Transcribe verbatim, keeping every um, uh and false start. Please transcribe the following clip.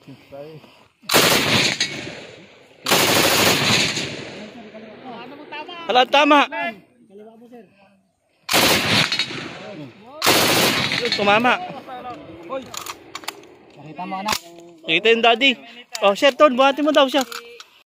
Hala, tama. Tumama. Nakita mo anak. Nakita yung daddy. Oh, sir, Ton, buhatin mo daw siya.